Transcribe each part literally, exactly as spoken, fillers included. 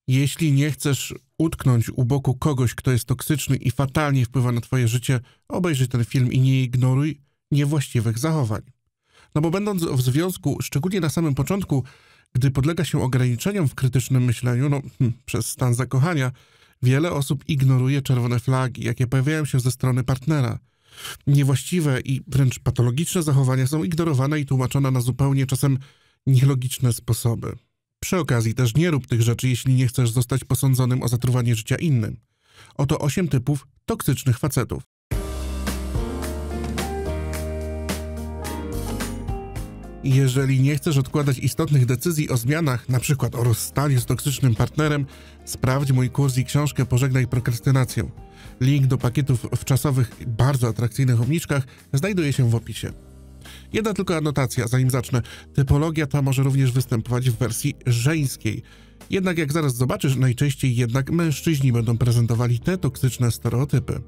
Jeśli nie chcesz utknąć u boku kogoś, kto jest toksyczny i fatalnie wpływa na twoje życie, obejrzyj ten film i nie ignoruj niewłaściwych zachowań. No bo będąc w związku, szczególnie na samym początku, gdy podlega się ograniczeniom w krytycznym myśleniu, no hm, przez stan zakochania, wiele osób ignoruje czerwone flagi, jakie pojawiają się ze strony partnera. Niewłaściwe i wręcz patologiczne zachowania są ignorowane i tłumaczone na zupełnie czasem nielogiczne sposoby. Przy okazji też nie rób tych rzeczy, jeśli nie chcesz zostać posądzonym o zatruwanie życia innym. Oto osiem typów toksycznych facetów. Jeżeli nie chcesz odkładać istotnych decyzji o zmianach, np. o rozstaniu z toksycznym partnerem, sprawdź mój kurs i książkę Pożegnaj prokrastynację. Link do pakietów w czasowych, bardzo atrakcyjnych obniżkach znajduje się w opisie. Jedna tylko anotacja, zanim zacznę. Typologia ta może również występować w wersji żeńskiej. Jednak jak zaraz zobaczysz, najczęściej jednak mężczyźni będą prezentowali te toksyczne stereotypy.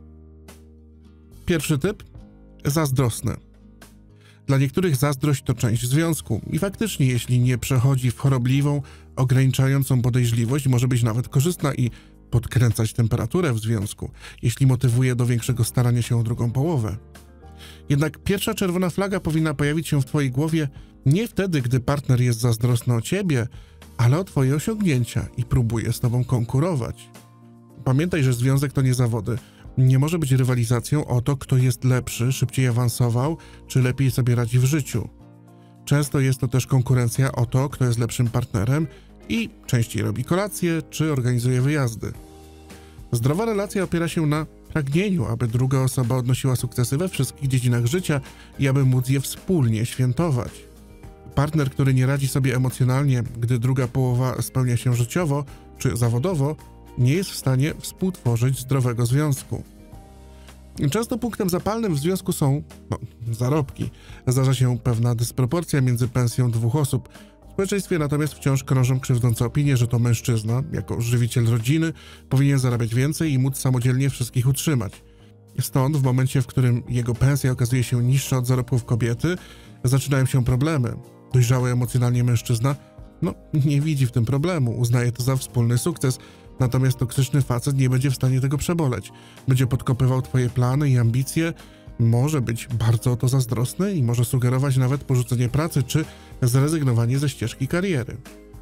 Pierwszy typ? Zazdrosny. Dla niektórych zazdrość to część związku i faktycznie, jeśli nie przechodzi w chorobliwą, ograniczającą podejrzliwość, może być nawet korzystna i podkręcać temperaturę w związku, jeśli motywuje do większego starania się o drugą połowę. Jednak pierwsza czerwona flaga powinna pojawić się w twojej głowie nie wtedy, gdy partner jest zazdrosny o ciebie, ale o twoje osiągnięcia i próbuje z tobą konkurować. Pamiętaj, że związek to nie zawody. Nie może być rywalizacją o to, kto jest lepszy, szybciej awansował, czy lepiej sobie radzi w życiu. Często jest to też konkurencja o to, kto jest lepszym partnerem i częściej robi kolację, czy organizuje wyjazdy. Zdrowa relacja opiera się na pragnieniu, aby druga osoba odnosiła sukcesy we wszystkich dziedzinach życia i aby móc je wspólnie świętować. Partner, który nie radzi sobie emocjonalnie, gdy druga połowa spełnia się życiowo czy zawodowo, nie jest w stanie współtworzyć zdrowego związku. Często punktem zapalnym w związku są no, zarobki. Zdarza się pewna dysproporcja między pensją dwóch osób. W społeczeństwie natomiast wciąż krążą krzywdzące opinie, że to mężczyzna, jako żywiciel rodziny, powinien zarabiać więcej i móc samodzielnie wszystkich utrzymać. Stąd w momencie, w którym jego pensja okazuje się niższa od zarobków kobiety, zaczynają się problemy. Dojrzały emocjonalnie mężczyzna no, nie widzi w tym problemu, uznaje to za wspólny sukces, natomiast toksyczny facet nie będzie w stanie tego przeboleć. Będzie podkopywał twoje plany i ambicje, może być bardzo o to zazdrosny i może sugerować nawet porzucenie pracy czy zrezygnowanie ze ścieżki kariery.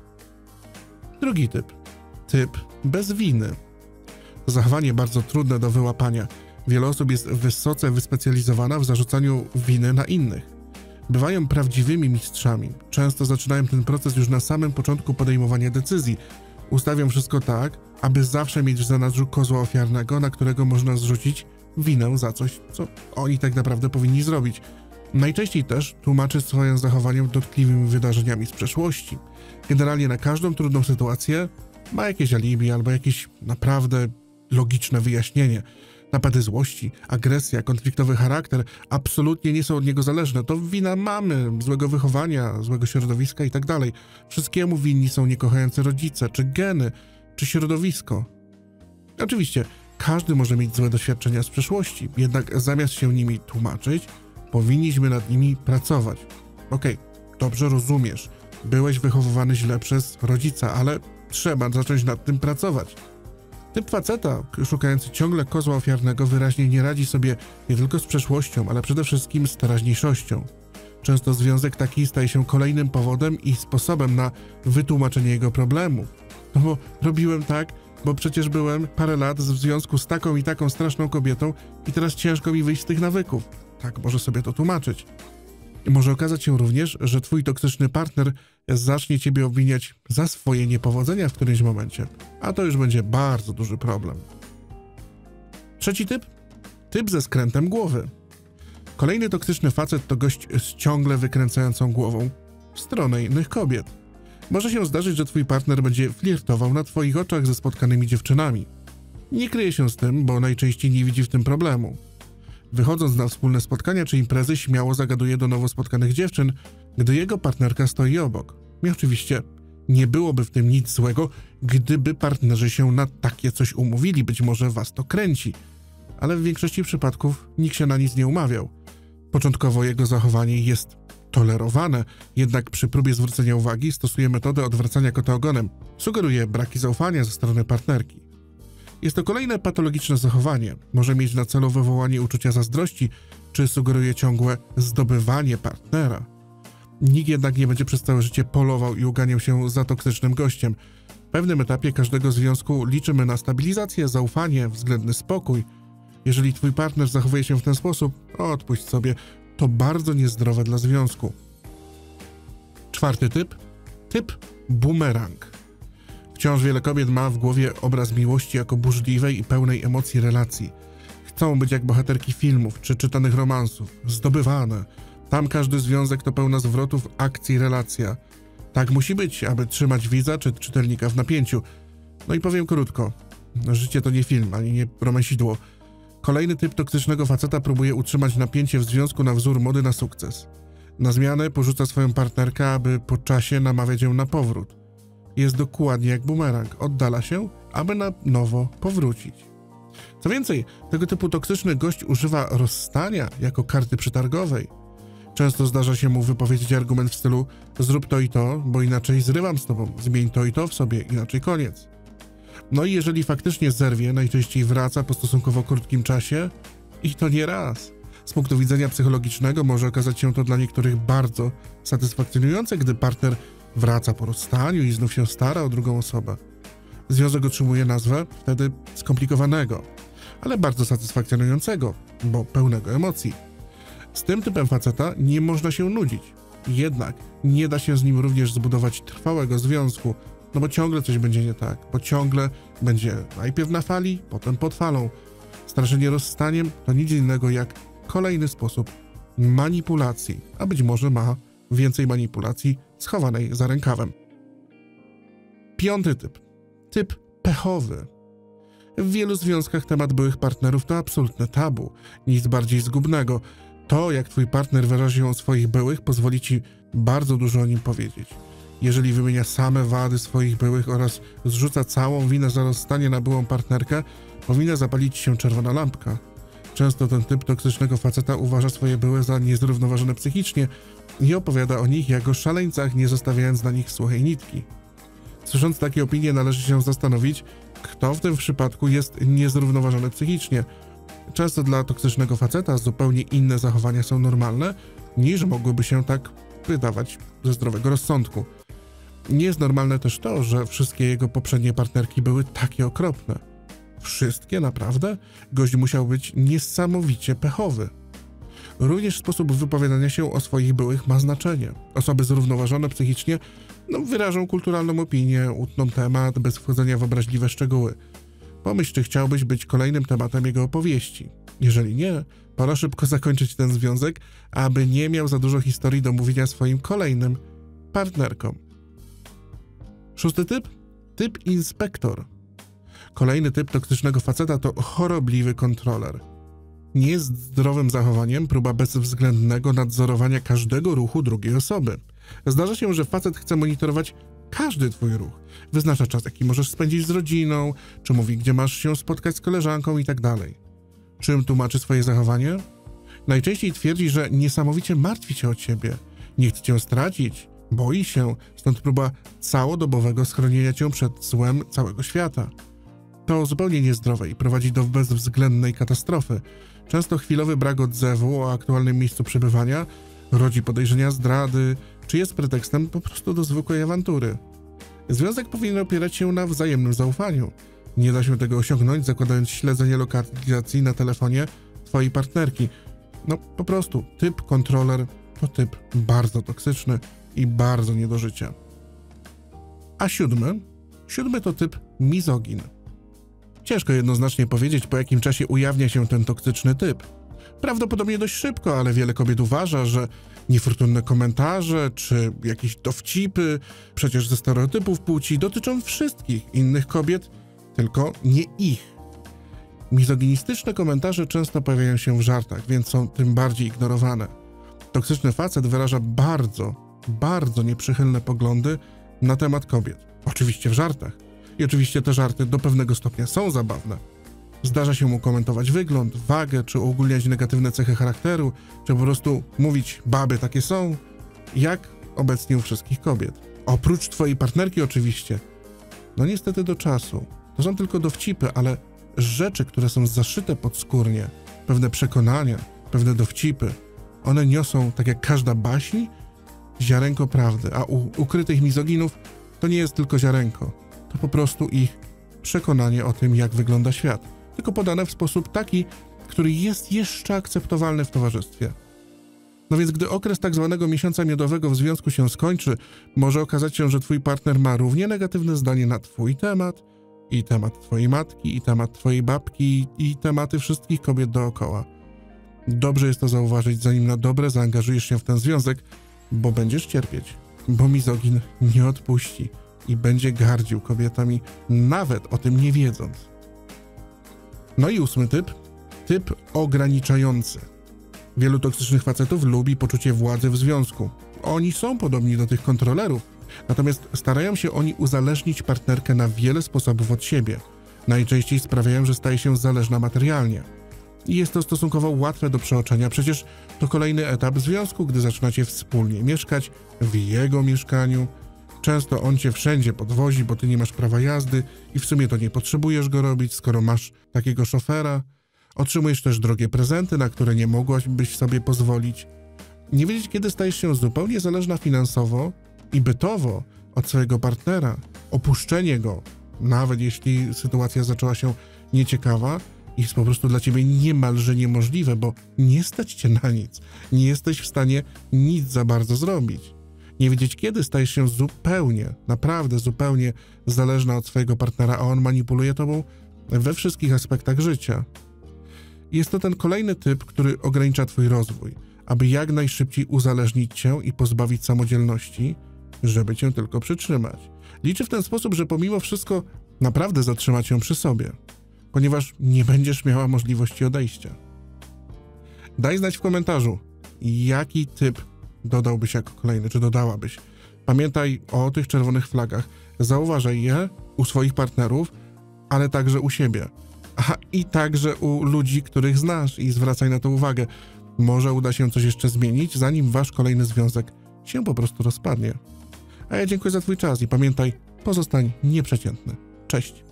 Drugi typ. Typ bez winy. To zachowanie bardzo trudne do wyłapania. Wiele osób jest wysoce wyspecjalizowana w zarzucaniu winy na innych. Bywają prawdziwymi mistrzami. Często zaczynają ten proces już na samym początku podejmowania decyzji. Ustawią wszystko tak, aby zawsze mieć w zanadrzu kozła ofiarnego, na którego można zrzucić winę za coś, co oni tak naprawdę powinni zrobić. Najczęściej też tłumaczy swoje zachowanie dotkliwymi wydarzeniami z przeszłości. Generalnie na każdą trudną sytuację ma jakieś alibi albo jakieś naprawdę logiczne wyjaśnienie. Napady złości, agresja, konfliktowy charakter absolutnie nie są od niego zależne. To wina mamy, złego wychowania, złego środowiska i tak dalej. Wszystkiemu winni są niekochające rodzice, czy geny, czy środowisko. Oczywiście, każdy może mieć złe doświadczenia z przeszłości, jednak zamiast się nimi tłumaczyć, powinniśmy nad nimi pracować. Okej, dobrze rozumiesz, byłeś wychowywany źle przez rodzica, ale trzeba zacząć nad tym pracować. Typ faceta, szukający ciągle kozła ofiarnego, wyraźnie nie radzi sobie nie tylko z przeszłością, ale przede wszystkim z teraźniejszością. Często związek taki staje się kolejnym powodem i sposobem na wytłumaczenie jego problemu. No bo robiłem tak, bo przecież byłem parę lat w związku z taką i taką straszną kobietą i teraz ciężko mi wyjść z tych nawyków. Tak może sobie to tłumaczyć. Może okazać się również, że twój toksyczny partner zacznie ciebie obwiniać za swoje niepowodzenia w którymś momencie, a to już będzie bardzo duży problem. Trzeci typ? Typ ze skrętem głowy. Kolejny toksyczny facet to gość z ciągle wykręcającą głową w stronę innych kobiet. Może się zdarzyć, że twój partner będzie flirtował na twoich oczach ze spotkanymi dziewczynami. Nie kryje się z tym, bo najczęściej nie widzi w tym problemu. Wychodząc na wspólne spotkania czy imprezy, śmiało zagaduje do nowo spotkanych dziewczyn, gdy jego partnerka stoi obok. I oczywiście nie byłoby w tym nic złego, gdyby partnerzy się na takie coś umówili, być może was to kręci. Ale w większości przypadków nikt się na nic nie umawiał. Początkowo jego zachowanie jest tolerowane, jednak przy próbie zwrócenia uwagi stosuje metodę odwracania kota ogonem. Sugeruje braki zaufania ze strony partnerki. Jest to kolejne patologiczne zachowanie. Może mieć na celu wywołanie uczucia zazdrości, czy sugeruje ciągłe zdobywanie partnera. Nikt jednak nie będzie przez całe życie polował i uganiał się za toksycznym gościem. W pewnym etapie każdego związku liczymy na stabilizację, zaufanie, względny spokój. Jeżeli twój partner zachowuje się w ten sposób, odpuść sobie. To bardzo niezdrowe dla związku. Czwarty typ. Typ bumerang. Wciąż wiele kobiet ma w głowie obraz miłości jako burzliwej i pełnej emocji relacji. Chcą być jak bohaterki filmów czy czytanych romansów, zdobywane. Tam każdy związek to pełna zwrotów, akcji, relacja. Tak musi być, aby trzymać widza czy czytelnika w napięciu. No i powiem krótko. Życie to nie film, ani nie romansidło. Kolejny typ toksycznego faceta próbuje utrzymać napięcie w związku na wzór mody na sukces. Na zmianę porzuca swoją partnerkę, aby po czasie namawiać ją na powrót. Jest dokładnie jak bumerang. Oddala się, aby na nowo powrócić. Co więcej, tego typu toksyczny gość używa rozstania jako karty przetargowej. Często zdarza się mu wypowiedzieć argument w stylu: zrób to i to, bo inaczej zrywam z tobą, zmień to i to w sobie, inaczej koniec. No i jeżeli faktycznie zerwie, najczęściej wraca po stosunkowo krótkim czasie i to nie raz. Z punktu widzenia psychologicznego może okazać się to dla niektórych bardzo satysfakcjonujące, gdy partner wraca po rozstaniu i znów się stara o drugą osobę. Związek otrzymuje nazwę wtedy skomplikowanego, ale bardzo satysfakcjonującego, bo pełnego emocji. Z tym typem faceta nie można się nudzić. Jednak nie da się z nim również zbudować trwałego związku, no bo ciągle coś będzie nie tak, bo ciągle będzie najpierw na fali, potem pod falą. Straszenie rozstaniem to nic innego jak kolejny sposób manipulacji, a być może ma więcej manipulacji schowanej za rękawem. Piąty typ. Typ pechowy. W wielu związkach temat byłych partnerów to absolutne tabu, nic bardziej zgubnego. To, jak twój partner wyrazi o swoich byłych, pozwoli ci bardzo dużo o nim powiedzieć. Jeżeli wymienia same wady swoich byłych oraz zrzuca całą winę za rozstanie na byłą partnerkę, powinna zapalić się czerwona lampka. Często ten typ toksycznego faceta uważa swoje byłe za niezrównoważone psychicznie i opowiada o nich jako szaleńcach, nie zostawiając na nich suchej nitki. Słysząc takie opinie, należy się zastanowić, kto w tym przypadku jest niezrównoważony psychicznie. Często dla toksycznego faceta zupełnie inne zachowania są normalne, niż mogłyby się tak wydawać ze zdrowego rozsądku. Nie jest normalne też to, że wszystkie jego poprzednie partnerki były takie okropne. Wszystkie, naprawdę? Gość musiał być niesamowicie pechowy. Również sposób wypowiadania się o swoich byłych ma znaczenie. Osoby zrównoważone psychicznie no, wyrażą kulturalną opinię, utną temat bez wchodzenia w obraźliwe szczegóły. Pomyśl, czy chciałbyś być kolejnym tematem jego opowieści. Jeżeli nie, pora szybko zakończyć ten związek, aby nie miał za dużo historii do mówienia swoim kolejnym partnerkom. Szósty typ? Typ inspektor. Kolejny typ toksycznego faceta to chorobliwy kontroler. Nie jest zdrowym zachowaniem próba bezwzględnego nadzorowania każdego ruchu drugiej osoby. Zdarza się, że facet chce monitorować każdy twój ruch. Wyznacza czas, jaki możesz spędzić z rodziną, czy mówi, gdzie masz się spotkać z koleżanką i tak dalej. Czym tłumaczy swoje zachowanie? Najczęściej twierdzi, że niesamowicie martwi się o ciebie, nie chce cię stracić, boi się, stąd próba całodobowego schronienia cię przed złem całego świata. To zupełnie niezdrowe i prowadzi do bezwzględnej katastrofy. Często chwilowy brak odzewu o aktualnym miejscu przebywania rodzi podejrzenia zdrady, czy jest pretekstem po prostu do zwykłej awantury. Związek powinien opierać się na wzajemnym zaufaniu. Nie da się tego osiągnąć, zakładając śledzenie lokalizacji na telefonie twojej partnerki. No po prostu typ kontroler to typ bardzo toksyczny i bardzo nie do życia. A siódmy? Siódmy to typ mizogin. Ciężko jednoznacznie powiedzieć, po jakim czasie ujawnia się ten toksyczny typ. Prawdopodobnie dość szybko, ale wiele kobiet uważa, że niefortunne komentarze czy jakieś dowcipy, przecież ze stereotypów płci, dotyczą wszystkich innych kobiet, tylko nie ich. Mizoginistyczne komentarze często pojawiają się w żartach, więc są tym bardziej ignorowane. Toksyczny facet wyraża bardzo, bardzo nieprzychylne poglądy na temat kobiet. Oczywiście w żartach. I oczywiście te żarty do pewnego stopnia są zabawne. Zdarza się mu komentować wygląd, wagę, czy uogólniać negatywne cechy charakteru, czy po prostu mówić, baby takie są, Jak obecnie u wszystkich kobiet. Oprócz twojej partnerki oczywiście. No niestety do czasu. To są tylko dowcipy, ale rzeczy, które są zaszyte podskórnie, pewne przekonania, pewne dowcipy, one niosą, tak jak każda baśń, ziarenko prawdy, a u ukrytych mizoginów to nie jest tylko ziarenko. To po prostu ich przekonanie o tym, jak wygląda świat. Tylko podane w sposób taki, który jest jeszcze akceptowalny w towarzystwie. No więc gdy okres tak zwanego miesiąca miodowego w związku się skończy, może okazać się, że twój partner ma równie negatywne zdanie na twój temat, i temat twojej matki, i temat twojej babki, i tematy wszystkich kobiet dookoła. Dobrze jest to zauważyć, zanim na dobre zaangażujesz się w ten związek, bo będziesz cierpieć, bo mizogin nie odpuści i będzie gardził kobietami, nawet o tym nie wiedząc. No i ósmy typ, typ ograniczający. Wielu toksycznych facetów lubi poczucie władzy w związku. Oni są podobni do tych kontrolerów, natomiast starają się oni uzależnić partnerkę na wiele sposobów od siebie. Najczęściej sprawiają, że staje się zależna materialnie. I jest to stosunkowo łatwe do przeoczenia, przecież to kolejny etap związku, gdy zaczynacie wspólnie mieszkać w jego mieszkaniu. Często on cię wszędzie podwozi, bo ty nie masz prawa jazdy i w sumie to nie potrzebujesz go robić, skoro masz takiego szofera. Otrzymujesz też drogie prezenty, na które nie mogłabyś sobie pozwolić. Nie wiedzieć, kiedy stajesz się zupełnie zależna finansowo i bytowo od swojego partnera. Opuszczenie go, nawet jeśli sytuacja zaczęła się nieciekawa, jest po prostu dla ciebie niemalże niemożliwe, bo nie stać cię na nic. Nie jesteś w stanie nic za bardzo zrobić. Nie wiedzieć, kiedy stajesz się zupełnie, naprawdę zupełnie zależna od swojego partnera, a on manipuluje tobą we wszystkich aspektach życia. Jest to ten kolejny typ, który ogranicza twój rozwój, aby jak najszybciej uzależnić cię i pozbawić samodzielności, żeby cię tylko przytrzymać. Liczy w ten sposób, że pomimo wszystko naprawdę zatrzyma cię przy sobie, ponieważ nie będziesz miała możliwości odejścia. Daj znać w komentarzu, jaki typ dodałbyś jako kolejny, czy dodałabyś. Pamiętaj o tych czerwonych flagach, zauważaj je u swoich partnerów, ale także u siebie. A i także u ludzi, których znasz i zwracaj na to uwagę. Może uda się coś jeszcze zmienić, zanim wasz kolejny związek się po prostu rozpadnie. A ja dziękuję za twój czas i pamiętaj, pozostań nieprzeciętny. Cześć!